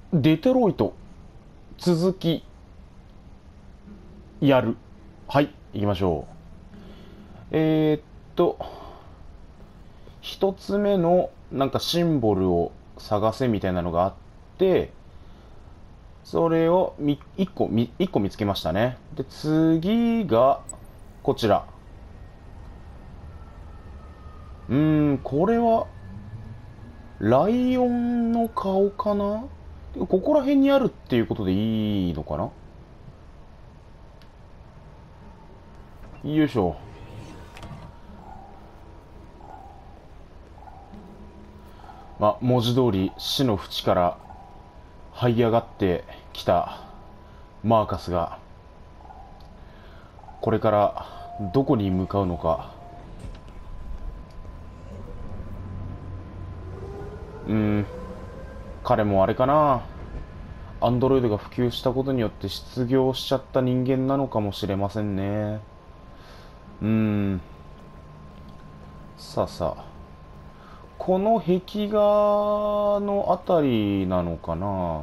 デトロイト続きやる。はい、行きましょう。一つ目のなんかシンボルを探せみたいなのがあって、それを一個見つけましたね。で、次がこちら。これはライオンの顔かな。ここら辺にあるっていうことでいいのかな。よいしょ。文字通り死の淵から這い上がってきたマーカスがこれからどこに向かうのか。彼もあれかな、アンドロイドが普及したことによって失業しちゃった人間なのかもしれませんね。さあさあ、この壁画のあたりなのかな。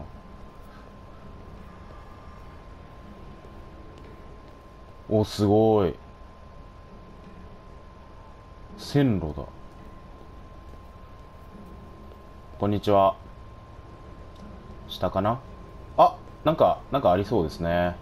お、すごい。線路だ。こんにちは。下かな。あ、なんかありそうですね。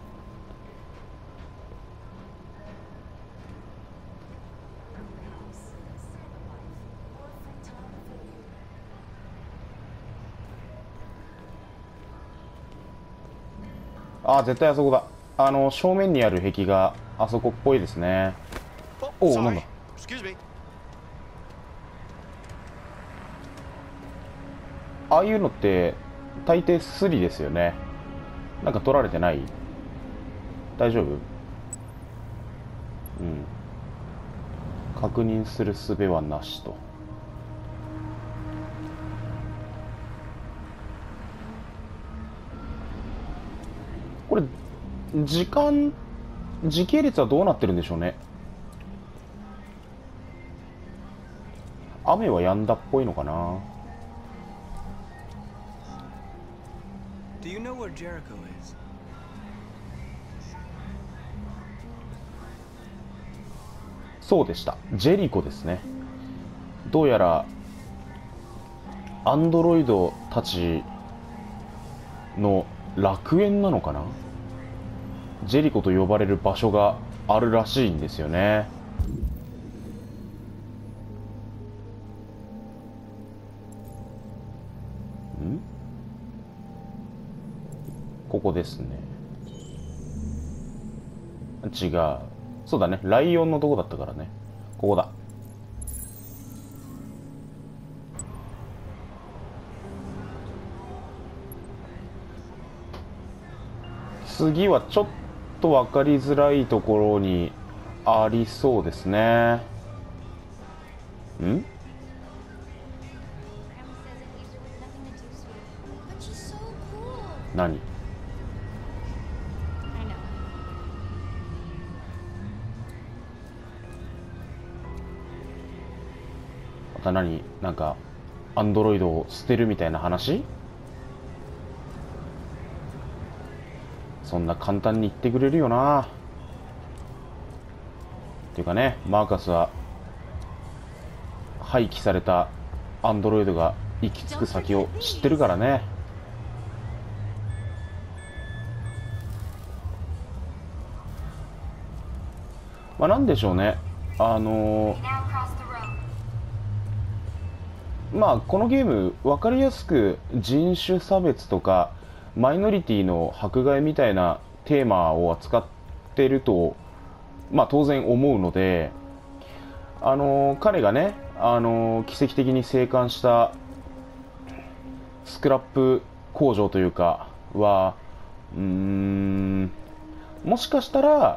あ、絶対あそこだ。正面にある壁があそこっぽいですね。 Oh, おお、なんだ。 sorry. Excuse me. ああいうのって大抵スリですよね。なんか取られてない？大丈夫？確認する術はなしと。これ時間時系列はどうなってるんでしょうね。雨は止んだっぽいのかな。 Do you know where Jericho is? そうでした、ジェリコですね。どうやらアンドロイドたちの楽園なのかな。ジェリコと呼ばれる場所があるらしいんですよね。ここですね。違う。そうだね、ライオンのとこだったからね。ここだ。次はちょっと分かりづらいところにありそうですね。ん？ But she's so cool. 何？ I know. また何？なんかアンドロイドを捨てるみたいな話？そんな簡単に言ってくれるよな。っていうかね、マーカスは廃棄されたアンドロイドが行き着く先を知ってるからね。なんでしょうね。このゲーム分かりやすく人種差別とかマイノリティの迫害みたいなテーマを扱ってると、当然思うので、彼がね、奇跡的に生還したスクラップ工場というかは、もしかしたら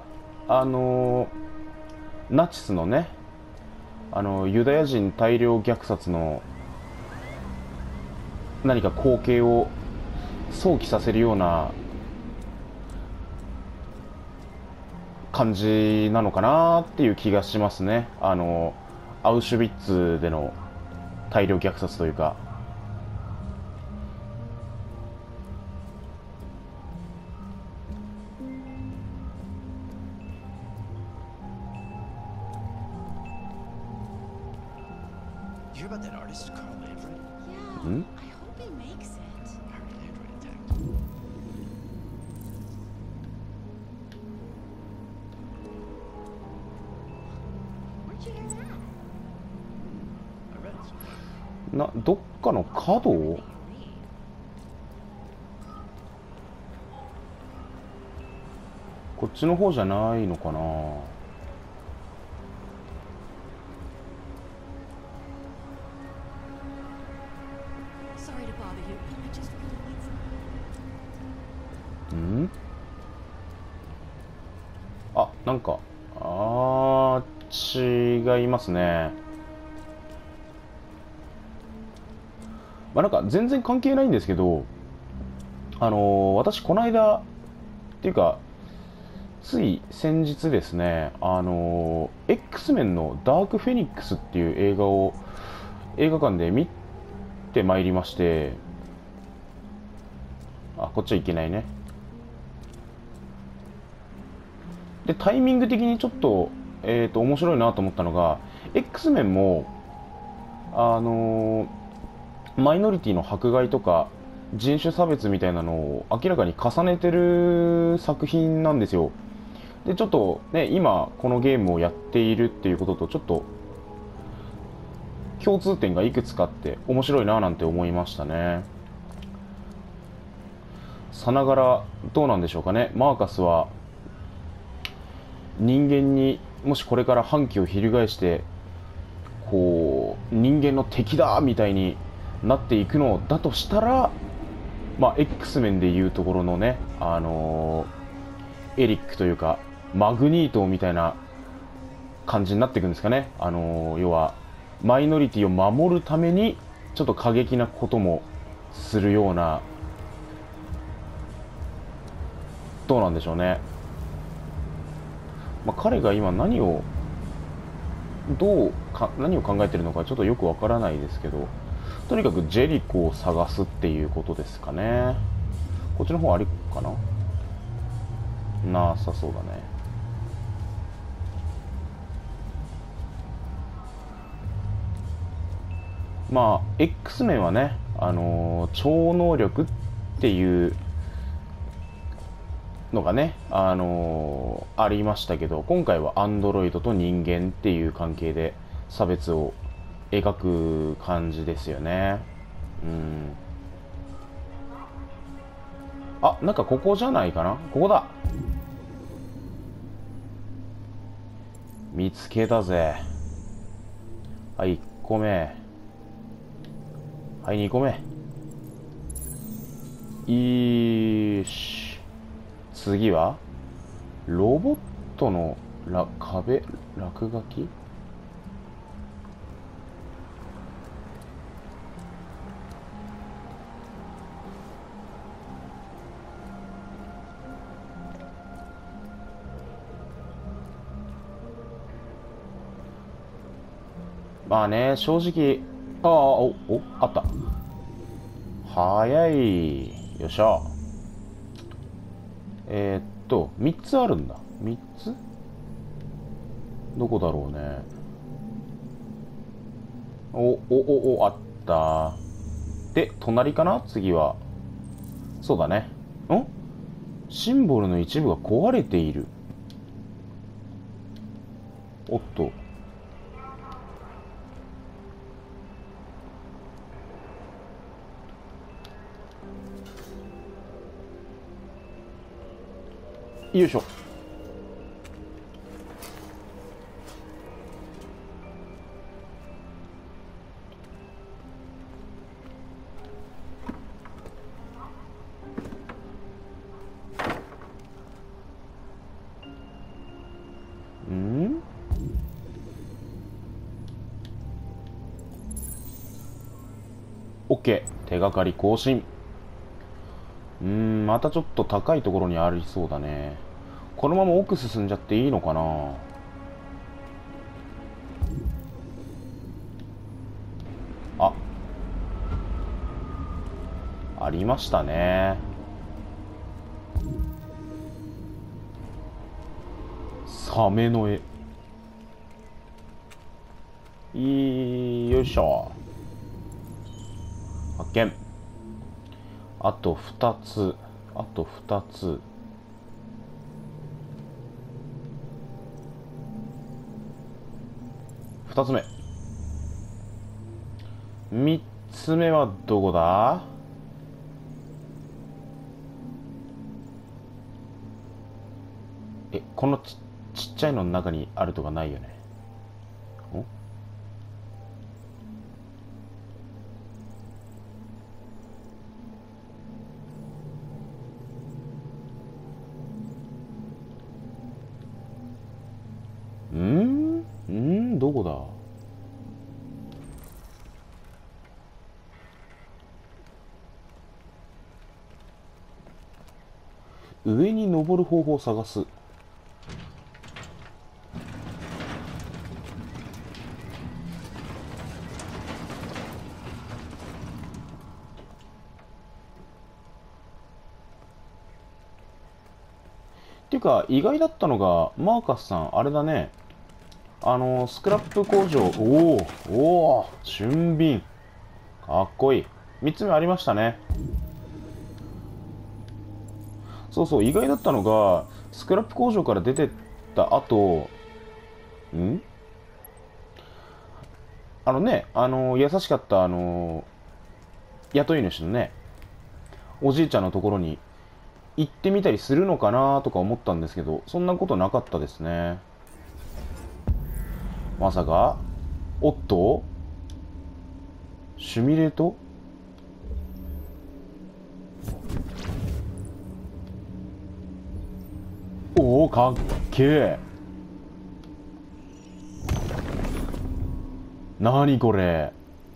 ナチスのね、ユダヤ人大量虐殺の何か光景を想起させるような感じなのかなっていう気がしますね。アウシュビッツでの大量虐殺というか。 hear about that artist, Carl Landry? Yeah. Hmm? I hope he makes it. I heard an android attacked. Where'd you hear that? I read it somewhere. どっかの角を。こっちの方じゃないのかな。 Sorry to bother you, but I just really need some. んあ、なんか違いますね。まあなんか全然関係ないんですけど、私この間っていうかつい先日ですね、X メンのダークフェニックスっていう映画を映画館で見てまいりまして、あ、こっちはいけないね。でタイミング的にちょっと面白いなと思ったのが、 X メンもマイノリティの迫害とか人種差別みたいなのを明らかに重ねてる作品なんですよ。でちょっとね、今このゲームをやっているっていうこととちょっと共通点がいくつかあって面白いななんて思いましたね。さながらどうなんでしょうかね。マーカスは人間にもしこれから反旗を翻してこう人間の敵だみたいになっていくのだとしたら、まあ X 面でいうところのね、エリックというかマグニートみたいな感じになっていくんですかね。要はマイノリティを守るためにちょっと過激なこともするような、どうなんでしょうね。まあ、彼が今何を考えてるのかちょっとよくわからないですけど、とにかくジェリコを探すっていうことですかね。こっちの方ありかな。なさそうだね。まあ X 面はね、超能力っていうのがね、ありましたけど、今回はアンドロイドと人間っていう関係で差別を描く感じですよね。あ、なんかここじゃないかな。ここだ。見つけたぜ。はい、1個目。はい、2個目。よし。次はロボットの落書き。まあね、正直あった。早い。よっしゃ。3つあるんだ。3つどこだろうね。あった。で、隣かな。次はそうだね。シンボルの一部が壊れている。おっと、よいしょ。OK。手がかり更新。またちょっと高いところにありそうだね。このまま奥進んじゃっていいのかな。ありましたね。サメの絵。よいしょ。 あと2つ。あと2つ。2つ目。3つ目はどこだ？このちっちゃいのの中にあるとかないよね。どこだ？上に登る方法を探す。っていうか、意外だったのが、マーカスさん、あれだね。スクラップ工場、おお、俊敏。かっこいい。3つ目ありましたね。そうそう、意外だったのが、スクラップ工場から出てった後、優しかった、雇い主のね、おじいちゃんのところに行ってみたりするのかなとか思ったんですけど、そんなことなかったですね。まさか、おっとシミュレート？おお、かっけえ。なにこれ。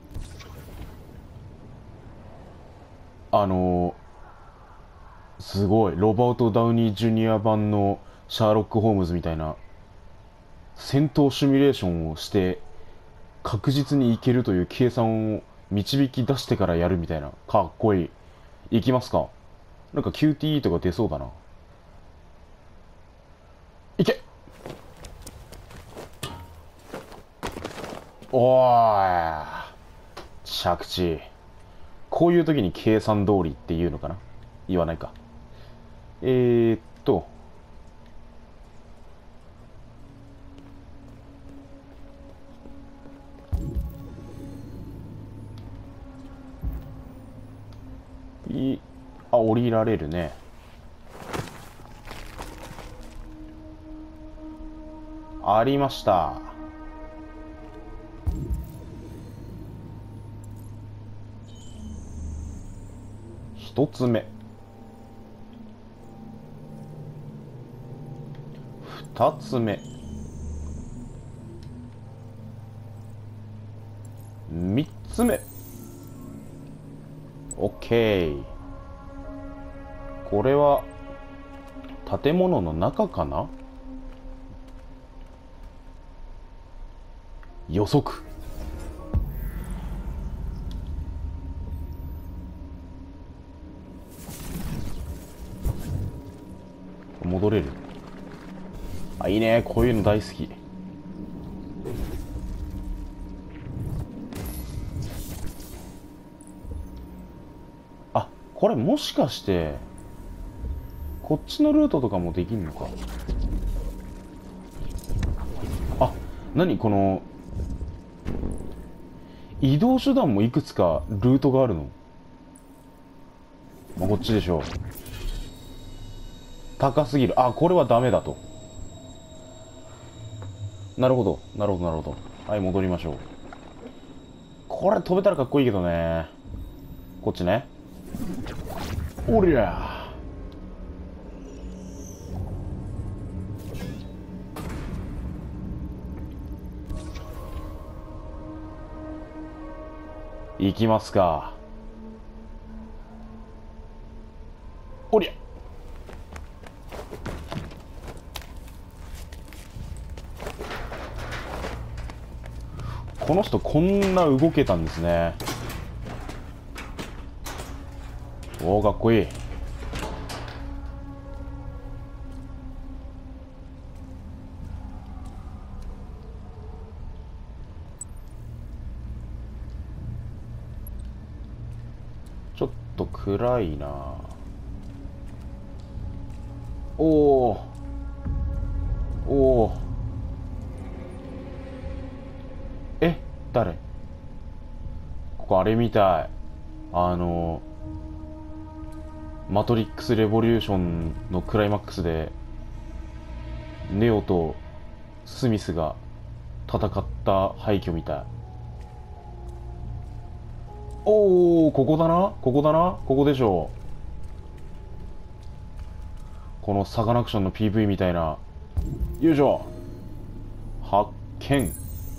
すごい。ロバート・ダウニー・ジュニア版のシャーロック・ホームズみたいな戦闘シミュレーションをして確実にいけるという計算を導き出してからやるみたいな。かっこいい。いきますか。なんか QTE とか出そうだな。いけ。おーい。着地。こういう時に計算通りっていうのかな。言わないか。降りられるね。ありました。一つ目。二つ目。三つ目。オッケー。これは建物の中かな？予測。戻れる。あ、いいね。こういうの大好き。あ、これもしかしてこっちのルートとかもできんのか。あ、何この移動手段もいくつかルートがあるの。まあ、こっちでしょう。高すぎる。あ、これはダメだと。なるほど、なるほど、なるほど。はい、戻りましょう。これ飛べたらかっこいいけどね。こっちね。おりゃ。行きますか。おりゃ。この人こんな動けたんですね。おお、かっこいい。ちょっと暗いな。おおおお、誰？ここあれみたい。マトリックスレボリューションのクライマックスでネオとスミスが戦った廃墟みたい。おお、ここだな、ここでしょう。このサカナクションの PV みたいな。よいしょ、発見。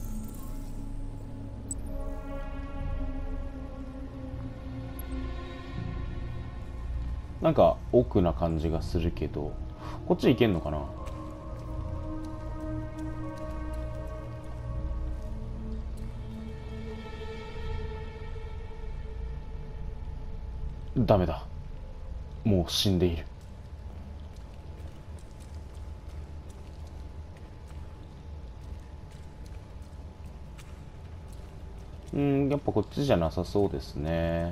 なんか奥な感じがするけど、こっち行けんのかな。ダメだ、もう死んでいる。やっぱこっちじゃなさそうですね。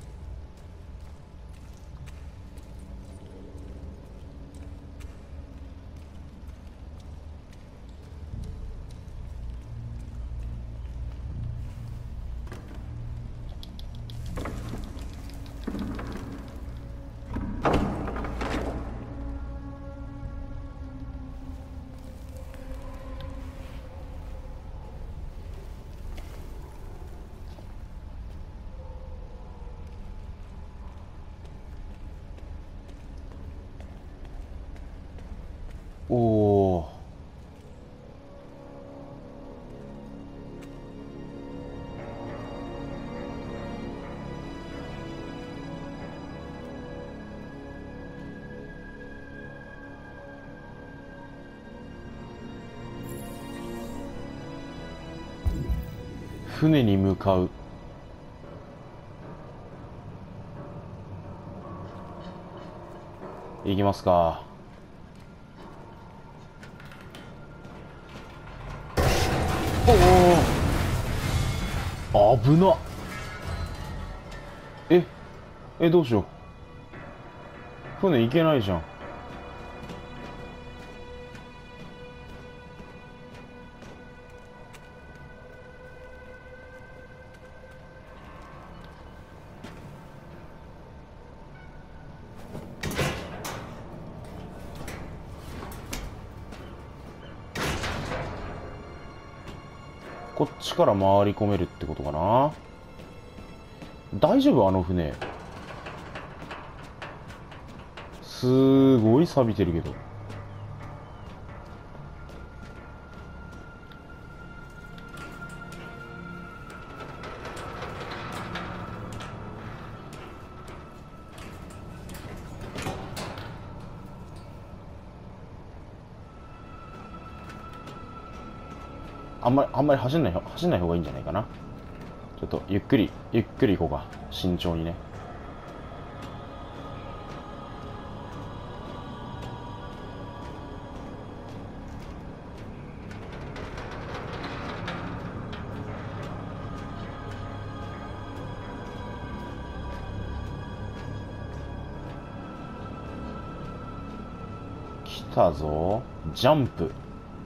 おお、船に向かう。行きますか。おお、危なっ。どうしよう、船行けないじゃん。こっちから回り込めるってことかな。大丈夫？あの船すごい錆びてるけど。あんまり走んない方がいいんじゃないかな。ちょっとゆっくり行こうか、慎重にね。来たぞ、ジャンプ。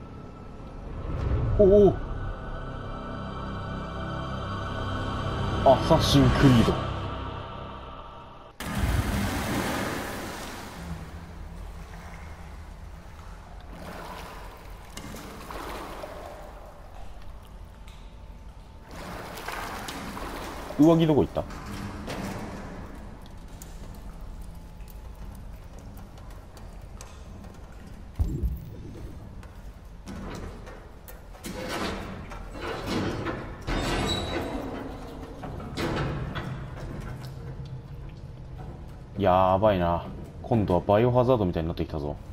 おお、アサシンクリード。上着どこ行った？やばいな、今度はバイオハザードみたいになってきたぞ。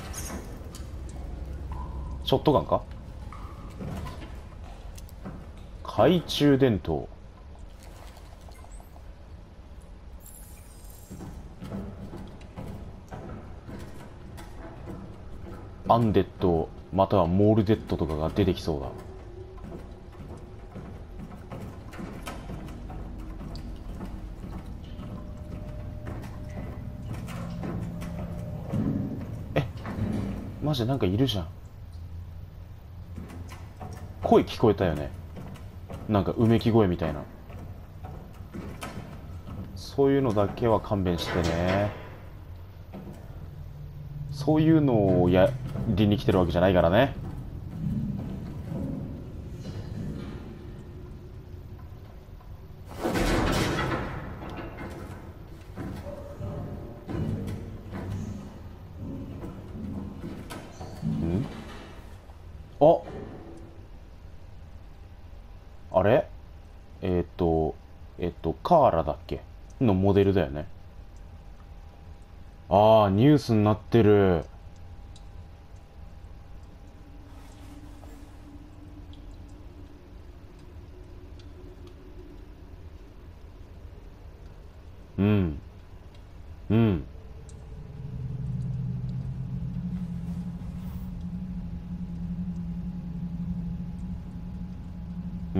ショットガンか？懐中電灯。アンデッドまたはモールデッドとかが出てきそうだ。 マジでなんかいるじゃん。声聞こえたよね。なんかうめき声みたいな。そういうのだけは勘弁してね。そういうのをやりに来てるわけじゃないからね。あ、あれカーラだっけのモデルだよね。ああ、ニュースになってる。うん。うん。うん。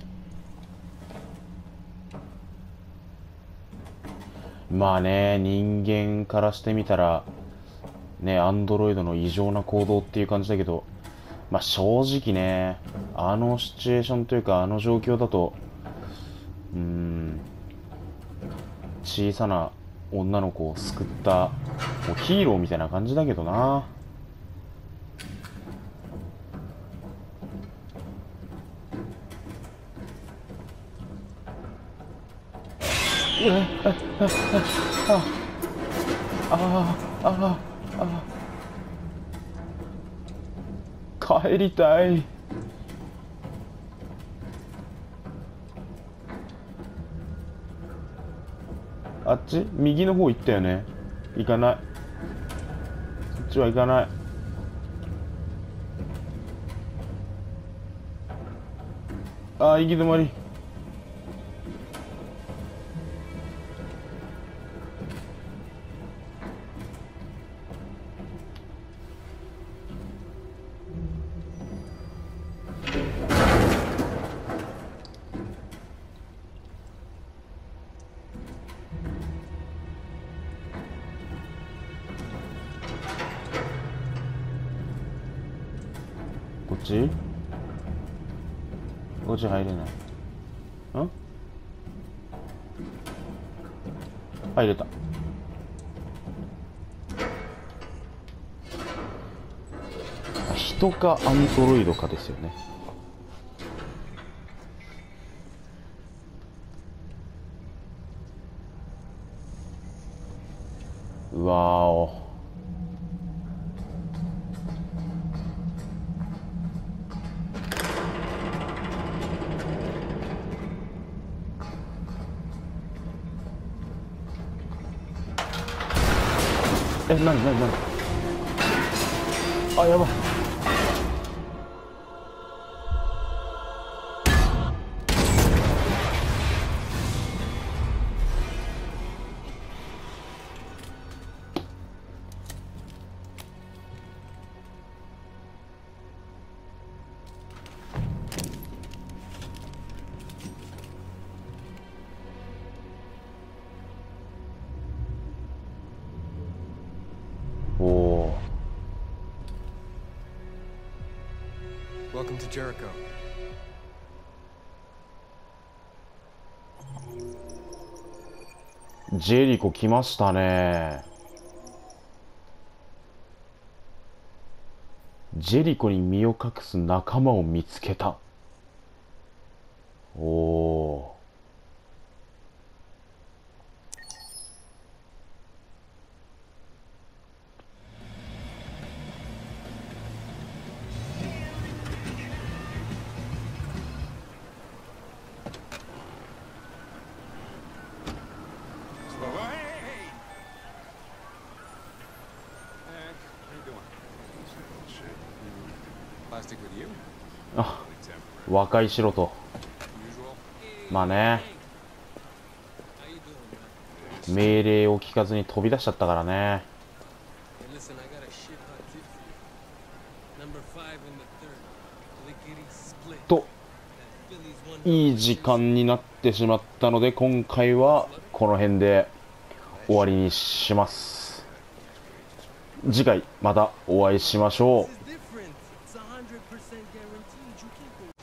まあね、人間からしてみたら、ね、アンドロイドの異常な行動っていう感じだけど、まあ正直ね、あのシチュエーションというか、あの状況だと、小さな女の子を救った、もうヒーローみたいな感じだけどな。帰りたい。あっち右の方行ったよね。行かない。そっちは行かない。ああ、行き止まり。こっちこっち入れない。入れた。人かアンドロイドかですよね。うわーお。なにあ、やばい。おお。 Welcome to Jericho. ジェリコ来ましたね。ジェリコに身を隠す仲間を見つけた。おお。 Plastic with you? あ、和解しろと。まあね、命令を聞かずに飛び出しちゃったからね。と、いい時間になってしまったので、今回はこの辺で終わりにします。 次回またお会いしましょう。